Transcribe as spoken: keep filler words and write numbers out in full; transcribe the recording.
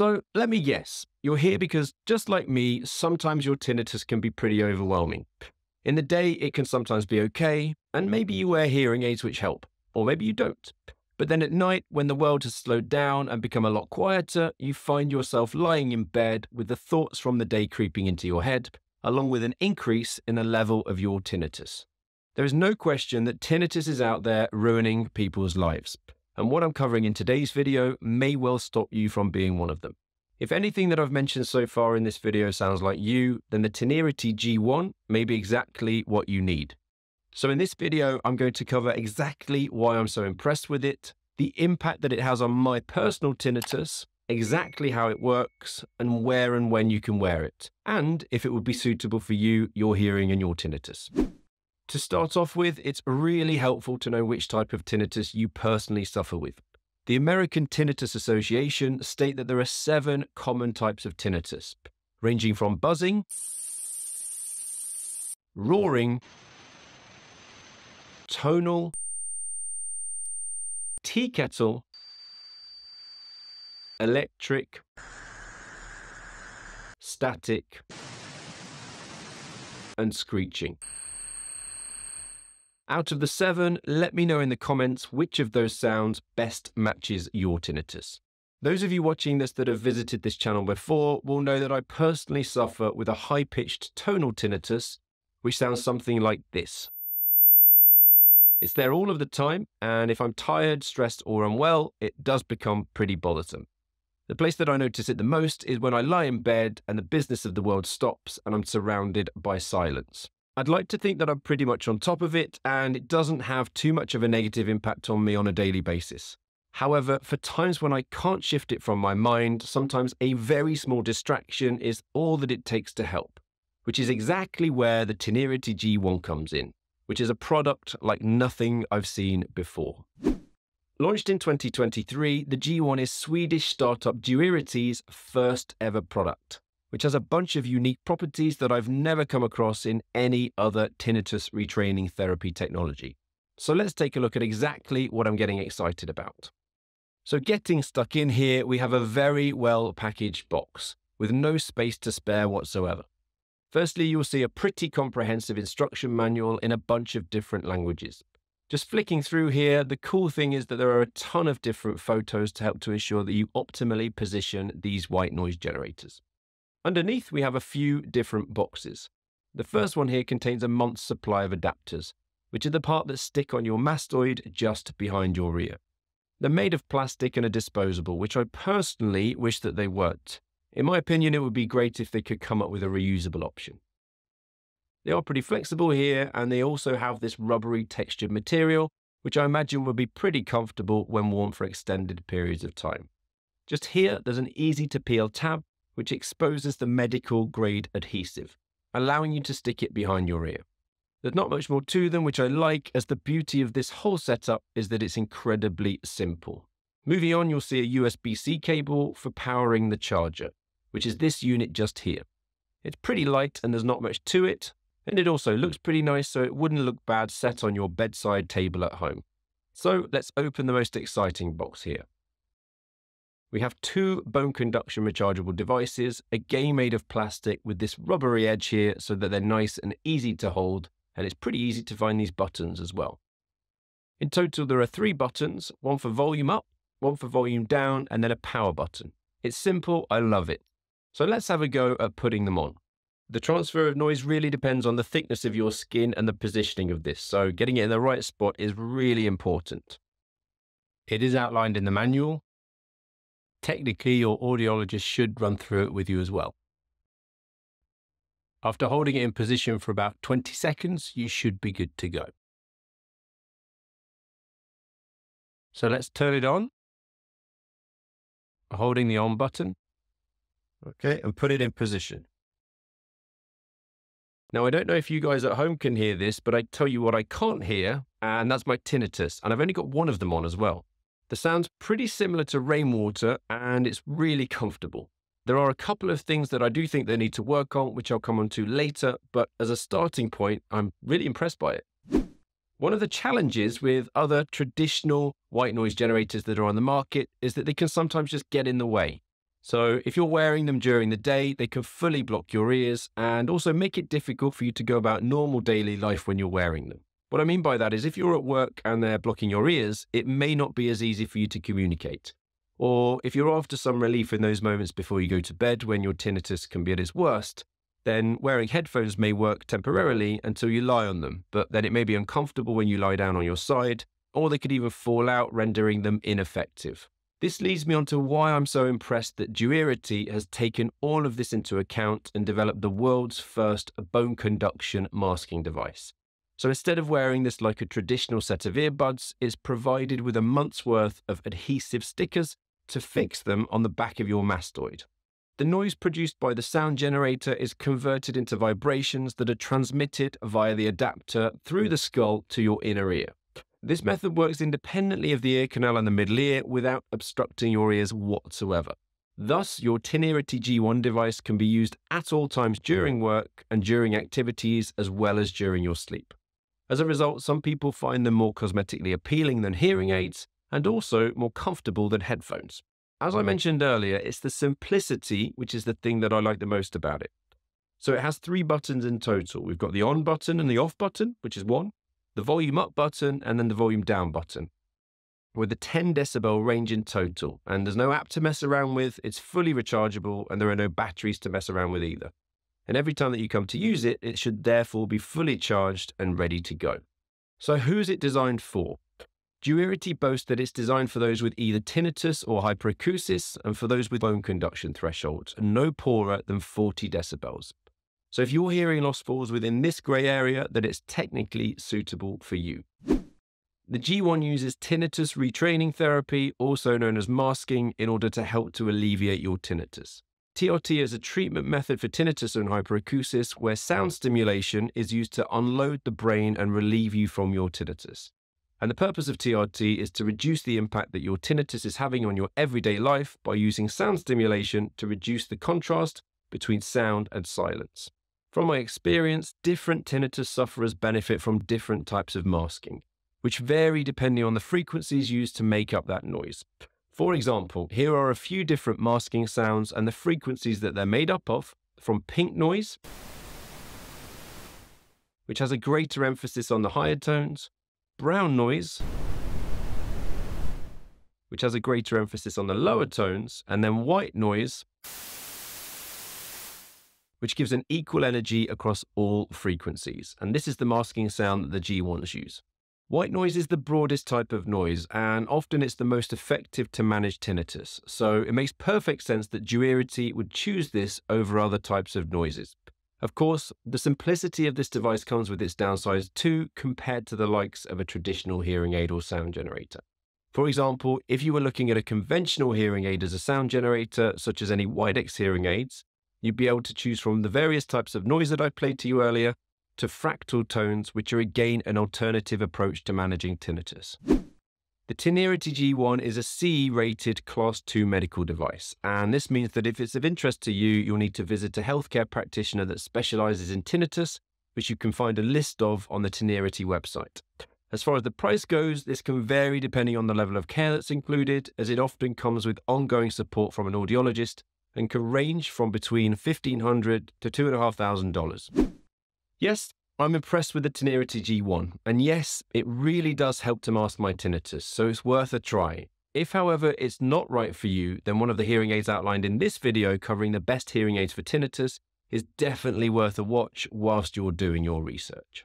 So let me guess, you're here because just like me, sometimes your tinnitus can be pretty overwhelming. In the day, it can sometimes be okay, and maybe you wear hearing aids which help, or maybe you don't. But then at night, when the world has slowed down and become a lot quieter, you find yourself lying in bed with the thoughts from the day creeping into your head, along with an increase in the level of your tinnitus. There is no question that tinnitus is out there ruining people's lives. And what I'm covering in today's video may well stop you from being one of them. If anything that I've mentioned so far in this video sounds like you, then the Tinearity G one may be exactly what you need. So in this video, I'm going to cover exactly why I'm so impressed with it, the impact that it has on my personal tinnitus, exactly how it works, and where and when you can wear it, and if it would be suitable for you, your hearing and your tinnitus. To start off with, it's really helpful to know which type of tinnitus you personally suffer with. The American Tinnitus Association state that there are seven common types of tinnitus, ranging from buzzing, roaring, tonal, tea kettle, electric, static, and screeching. Out of the seven, let me know in the comments which of those sounds best matches your tinnitus. Those of you watching this that have visited this channel before will know that I personally suffer with a high-pitched tonal tinnitus, which sounds something like this. It's there all of the time, and if I'm tired, stressed, or unwell, it does become pretty bothersome. The place that I notice it the most is when I lie in bed and the business of the world stops and I'm surrounded by silence. I'd like to think that I'm pretty much on top of it and it doesn't have too much of a negative impact on me on a daily basis. However, for times when I can't shift it from my mind, sometimes a very small distraction is all that it takes to help, which is exactly where the Tinearity G one comes in, which is a product like nothing I've seen before. Launched in twenty twenty-three, the G one is Swedish startup Duearity's first ever product, which has a bunch of unique properties that I've never come across in any other tinnitus retraining therapy technology. So let's take a look at exactly what I'm getting excited about. So getting stuck in here, we have a very well packaged box with no space to spare whatsoever. Firstly, you'll see a pretty comprehensive instruction manual in a bunch of different languages. Just flicking through here, the cool thing is that there are a ton of different photos to help to ensure that you optimally position these white noise generators. Underneath, we have a few different boxes. The first one here contains a month's supply of adapters, which are the part that stick on your mastoid just behind your ear. They're made of plastic and are disposable, which I personally wish that they weren't. In my opinion, it would be great if they could come up with a reusable option. They are pretty flexible here, and they also have this rubbery textured material, which I imagine would be pretty comfortable when worn for extended periods of time. Just here, there's an easy to peel tab, which exposes the medical grade adhesive, allowing you to stick it behind your ear. There's not much more to them, which I like, as the beauty of this whole setup is that it's incredibly simple. Moving on, you'll see a U S B C cable for powering the charger, which is this unit just here. It's pretty light and there's not much to it, and it also looks pretty nice, so it wouldn't look bad set on your bedside table at home. So let's open the most exciting box here. We have two bone conduction rechargeable devices, again made of plastic with this rubbery edge here so that they're nice and easy to hold, and it's pretty easy to find these buttons as well. In total, there are three buttons, one for volume up, one for volume down, and then a power button. It's simple, I love it. So let's have a go at putting them on. The transfer of noise really depends on the thickness of your skin and the positioning of this, so getting it in the right spot is really important. It is outlined in the manual. Technically, your audiologist should run through it with you as well. After holding it in position for about twenty seconds, you should be good to go. So let's turn it on, holding the on button, okay, and put it in position. Now, I don't know if you guys at home can hear this, but I tell you what I can't hear, and that's my tinnitus, and I've only got one of them on as well. The sound's pretty similar to rainwater, and it's really comfortable. There are a couple of things that I do think they need to work on, which I'll come on to later, but as a starting point, I'm really impressed by it. One of the challenges with other traditional white noise generators that are on the market is that they can sometimes just get in the way. So if you're wearing them during the day, they can fully block your ears and also make it difficult for you to go about normal daily life when you're wearing them. What I mean by that is if you're at work and they're blocking your ears, it may not be as easy for you to communicate. Or if you're after some relief in those moments before you go to bed when your tinnitus can be at its worst, then wearing headphones may work temporarily until you lie on them, but then it may be uncomfortable when you lie down on your side, or they could even fall out, rendering them ineffective. This leads me on to why I'm so impressed that Duearity has taken all of this into account and developed the world's first bone conduction masking device. So instead of wearing this like a traditional set of earbuds, it's provided with a month's worth of adhesive stickers to fix them on the back of your mastoid. The noise produced by the sound generator is converted into vibrations that are transmitted via the adapter through the skull to your inner ear. This method works independently of the ear canal and the middle ear without obstructing your ears whatsoever. Thus, your Tinearity G one device can be used at all times during work and during activities as well as during your sleep. As a result, some people find them more cosmetically appealing than hearing aids and also more comfortable than headphones. As I mentioned earlier, it's the simplicity which is the thing that I like the most about it. So it has three buttons in total. We've got the on button and the off button, which is one, the volume up button, and then the volume down button, with a ten decibel range in total. And there's no app to mess around with, it's fully rechargeable, and there are no batteries to mess around with either. And every time that you come to use it, it should therefore be fully charged and ready to go. So who is it designed for? Duearity boasts that it's designed for those with either tinnitus or hyperacusis and for those with bone conduction thresholds, and no poorer than forty decibels. So if your hearing loss falls within this grey area, then it's technically suitable for you. The G one uses tinnitus retraining therapy, also known as masking, in order to help to alleviate your tinnitus. T R T is a treatment method for tinnitus and hyperacusis where sound stimulation is used to unload the brain and relieve you from your tinnitus. And the purpose of T R T is to reduce the impact that your tinnitus is having on your everyday life by using sound stimulation to reduce the contrast between sound and silence. From my experience, different tinnitus sufferers benefit from different types of masking, which vary depending on the frequencies used to make up that noise. For example, here are a few different masking sounds and the frequencies that they're made up of, from pink noise, which has a greater emphasis on the higher tones, brown noise, which has a greater emphasis on the lower tones, and then white noise, which gives an equal energy across all frequencies. And this is the masking sound that the G ones use. White noise is the broadest type of noise, and often it's the most effective to manage tinnitus. So it makes perfect sense that Duearity would choose this over other types of noises. Of course, the simplicity of this device comes with its downsides too, compared to the likes of a traditional hearing aid or sound generator. For example, if you were looking at a conventional hearing aid as a sound generator, such as any Widex hearing aids, you'd be able to choose from the various types of noise that I played to you earlier, to fractal tones, which are again an alternative approach to managing tinnitus. The Tinearity G one is a C E-rated Class two medical device, and this means that if it's of interest to you, you'll need to visit a healthcare practitioner that specializes in tinnitus, which you can find a list of on the Tinearity website. As far as the price goes, this can vary depending on the level of care that's included, as it often comes with ongoing support from an audiologist and can range from between fifteen hundred dollars to two thousand five hundred dollars. Yes, I'm impressed with the Tinearity G one, and yes, it really does help to mask my tinnitus, so it's worth a try. If, however, it's not right for you, then one of the hearing aids outlined in this video covering the best hearing aids for tinnitus is definitely worth a watch whilst you're doing your research.